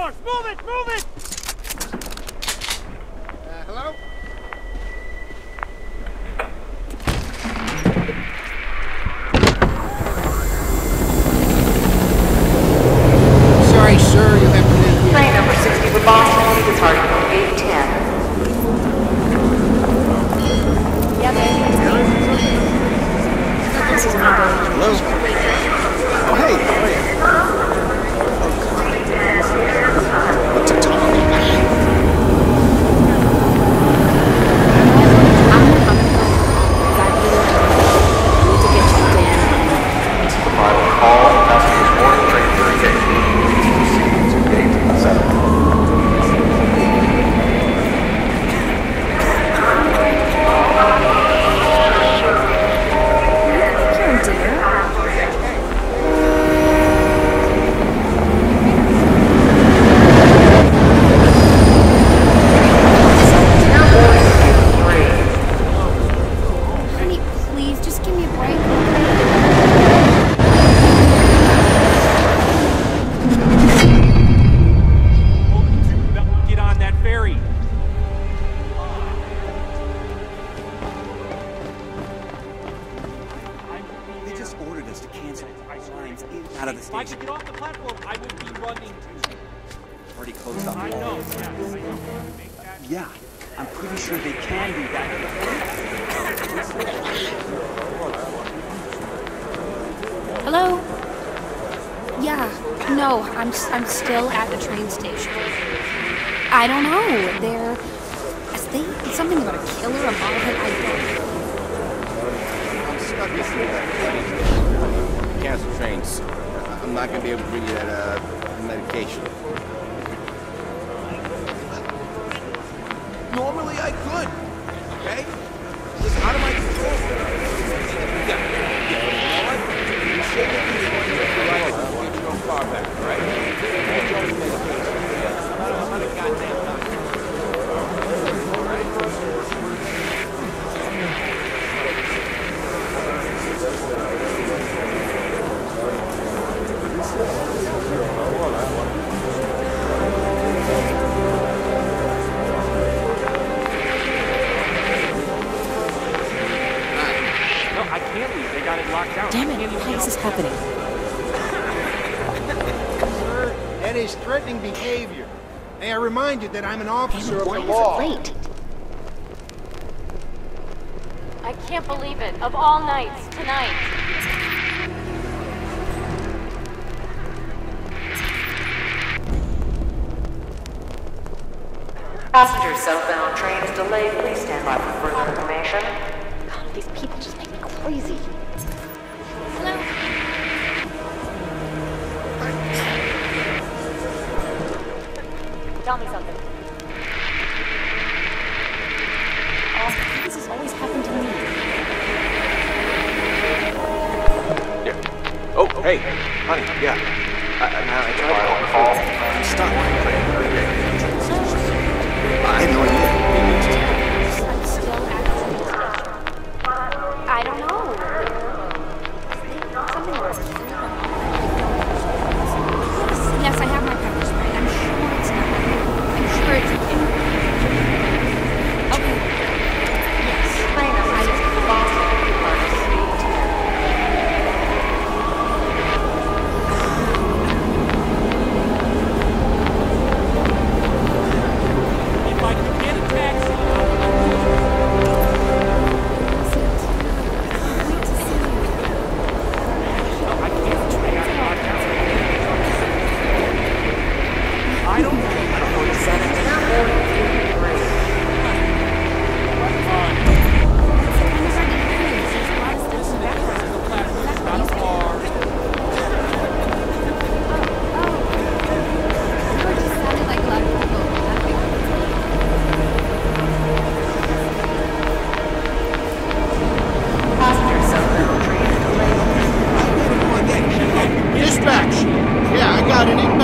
doors! Move it! Move it! Hello? Sorry, sir, you'll have to leave here. Plane number 60 for Boston, the target on gate 10. Yeah, this is Hello? Oh, hey, how are you? What's it talking about? Yeah, I'm pretty sure they can do that. Hello? Yeah, no, I'm still at the train station. I don't know, it's something about a killer, a bobblehead, I don't know. I'm stuck in cancel trains. I'm not gonna be able to bring you that medication. Normally I could, okay? It's out of my control. Yeah. You know what? You should have been get your car back, all right? I'm not a goddamn doctor. All right? Damn it, why is this happening? Sir, that is threatening behavior. May I remind you that I'm an officer of the Why law. is it late? I can't believe it. Of all nights, tonight. Passenger southbound train is delayed. Please stand by for further information. God, these people just make me crazy. Hello? Tell me something. Oh, this has always happened to me. Yeah. Oh, hey, honey, yeah. I tried to call. I'm stuck. I had no idea. I'm still at the train station. I don't know. Something was Yes, I have my pepper spray. I'm sure it's not. I'm sure it's okay. Okay. Yes. Plane number 60 for Boston, departing gate 10. If I could get a taxi. I don't know. Passenger southbound train is delayed. Dispatch! Yeah, I got it.